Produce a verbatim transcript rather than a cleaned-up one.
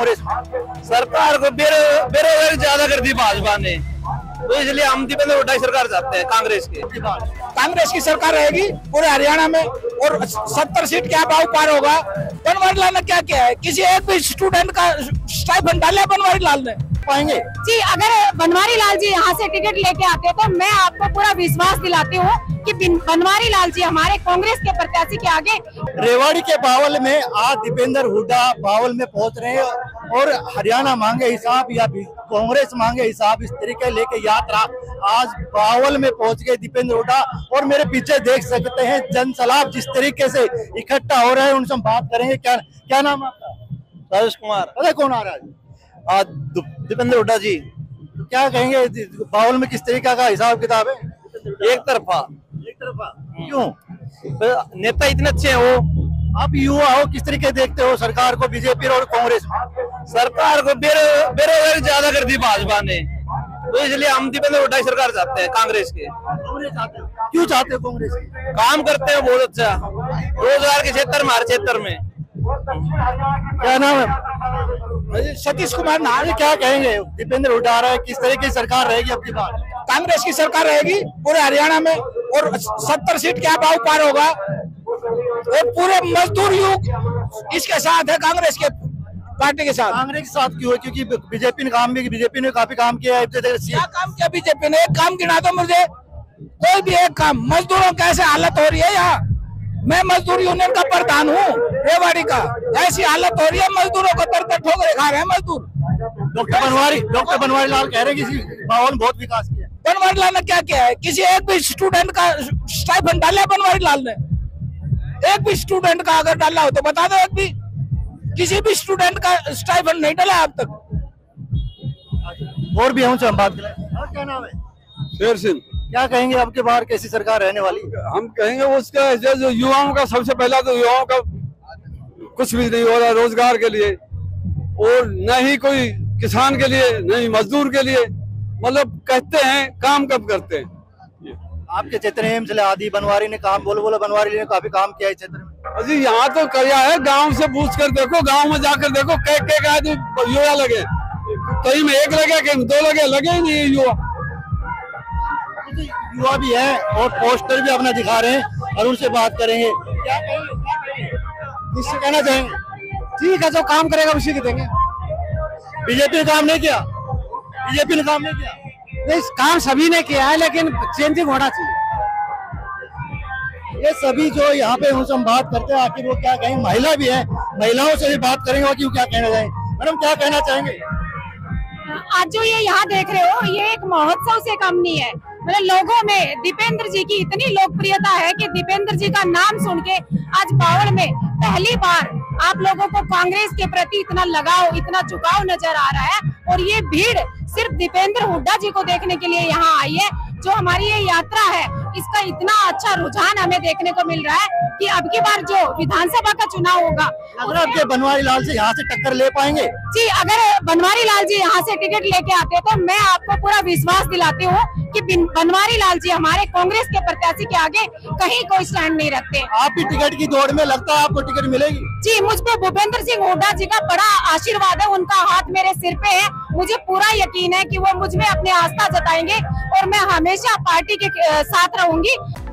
कांग्रेस? सरकार को बेरोजगारी ज्यादा कर दी भाजपा ने, तो इसलिए हम दीपेंद्र हुड्डा की सरकार चाहते हैं, कांग्रेस की। कांग्रेस की सरकार रहेगी पूरे हरियाणा में और सत्तर सीट क्या भाव पार होगा। बनवारी लाल ने क्या किया है? किसी एक भी स्टूडेंट का स्टाइपेंड डाला बनवारी लाल ने? पाएंगे जी, अगर बनवारी लाल जी यहाँ से टिकट लेके आते तो मैं आपको पूरा विश्वास दिलाती हूँ कि बनवारी लाल जी हमारे कांग्रेस के प्रत्याशी के आगे। रेवाड़ी के बावल में आज दीपेंद्र हुड्डा बावल में पहुंच रहे हैं और हरियाणा मांगे हिसाब या कांग्रेस मांगे हिसाब इस तरीके लेके यात्रा आज बावल में पहुंच गए दीपेंद्र हुड्डा। और मेरे पीछे देख सकते हैं जन सैलाब जिस तरीके से इकट्ठा हो रहे हैं, उनसे हम बात करेंगे। क्या क्या नाम है आपका? राजेश कुमार। अरे कौन आ रहा है आज? दीपेंद्र हुड्डा जी। तो क्या कहेंगे बावल में किस तरीके का हिसाब किताब है? एक तरफा। एक तरफा क्यों? नेता इतने अच्छे हैं वो। आप युवा हो, किस तरीके देखते हो सरकार को, बीजेपी और कांग्रेस? सरकार को बेरोजगारी ज्यादा कर दी भाजपा ने, तो इसलिए हम दीपेंद्र हुड्डा की सरकार चाहते हैं, कांग्रेस के। क्यों चाहते हो कांग्रेस? काम करते हैं बहुत अच्छा, रोजगार के क्षेत्र में, हर क्षेत्र में। क्या नाम है? सतीश कुमार नाम। क्या कहेंगे दीपेंद्र हुड्डा आ रहा है, किस तरह की सरकार रहेगी आपकी बात? कांग्रेस की सरकार रहेगी पूरे हरियाणा में और सत्तर सीट क्या भाव पार होगा। और पूरे मजदूर युग इसके साथ है, कांग्रेस के पार्टी के साथ। कांग्रेस के साथ क्यों है? क्योंकि बीजेपी ने काम भी बीजेपी ने काफी काम किया है। क्या काम किया बीजेपी ने? एक काम गिना दो मुझे, कोई भी एक काम। मजदूरों कैसे हालत हो रही है यहाँ? मैं मजदूर यूनियन का प्रधान हूँ रेवाड़ी का। ऐसी हालत हो रही है, मजदूरों को तर तर ठोकरे खा रहे हैं मजदूर। डॉक्टर बनवारी डॉक्टर बनवारी लाल कह रहे हैं कि बावल बहुत विकास किया। बनवारी लाल ने क्या किया है? किसी एक भी स्टूडेंट का स्टाइपेंड डाला बनवारी लाल ने? एक भी स्टूडेंट का अगर डाला हो तो बता दो। एक भी किसी भी स्टूडेंट का स्टाइपेंड नहीं डाला अब तक। और भी हमसे हम बात करें। और क्या नाम है? शेर सिंह। क्या कहेंगे आपके बाहर कैसी सरकार रहने वाली? हम कहेंगे उसका जो युवाओं का, सबसे पहला तो युवाओं का कुछ भी नहीं हो रहा रोजगार के लिए, और न ही कोई किसान के लिए, न ही मजदूर के लिए। मतलब कहते हैं काम कब करते हैं। आपके क्षेत्र में आदि बनवारी ने काम बोलो बोलो बनवारी ने काफी काम किया है क्षेत्र में। अजी यहाँ तो किया है, गांव से पूछ कर देखो, गांव में जाकर देखो कई कई आदमी युवा लगे, कहीं में एक लगे, कहीं में दो लगे, लगे ही नहीं युवा। युवा भी है और पोस्टर भी अपना दिखा रहे हैं और उनसे बात करेंगे। क्या कहेंगे? किससे कहना चाहेंगे? ठीक है, जो काम करेगा उसी को देंगे। बीजेपी ने काम नहीं किया? बीजेपी ने काम नहीं किया? नहीं, काम सभी ने किया है, लेकिन चेंजिंग होना चाहिए। ये सभी जो यहाँ पे उनसे हम बात करते हैं, आखिर वो क्या कहेंगे? महिला भी है, महिलाओं से भी बात करेंगे कि वो क्या कहना चाहेंगे। मैडम क्या कहना चाहेंगे? आज जो ये यहाँ देख रहे हो, ये एक महोत्सव से कम नहीं है। मतलब लोगों में दीपेंद्र जी की इतनी लोकप्रियता है कि दीपेंद्र जी का नाम सुन के आज बावल में पहली बार आप लोगों को कांग्रेस के प्रति इतना लगाव, इतना झुकाव नजर आ रहा है। और ये भीड़ सिर्फ दीपेंद्र हुड्डा जी को देखने के लिए यहाँ आई है। जो हमारी ये यात्रा है, इसका इतना अच्छा रुझान हमें देखने को मिल रहा है कि अब की बार जो विधानसभा का चुनाव होगा, आपके बनवारी लाल से यहाँ से टक्कर ले पाएंगे? जी, अगर बनवारी लाल जी यहाँ से टिकट लेके आते तो मैं आपको पूरा विश्वास दिलाती हूँ कि बनवारी लाल जी हमारे कांग्रेस के प्रत्याशी के आगे कहीं कोई स्टैंड नहीं रखते। आप भी टिकट की दौड़ में, लगता है आपको टिकट मिलेगी? जी, मुझ पे भूपेंद्र सिंह हुड्डा जी का बड़ा आशीर्वाद है, उनका हाथ मेरे सिर पे है। मुझे पूरा यकीन है कि वो मुझ में अपनी आस्था जताएंगे और मैं हमेशा पार्टी के साथ रहूंगी।